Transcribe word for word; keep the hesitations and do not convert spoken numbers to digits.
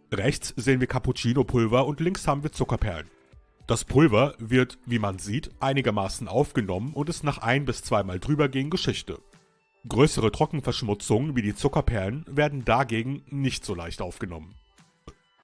Rechts sehen wir Cappuccino-Pulver und links haben wir Zuckerperlen. Das Pulver wird, wie man sieht, einigermaßen aufgenommen und ist nach ein- bis zweimal drübergehen Geschichte. Größere Trockenverschmutzungen wie die Zuckerperlen werden dagegen nicht so leicht aufgenommen.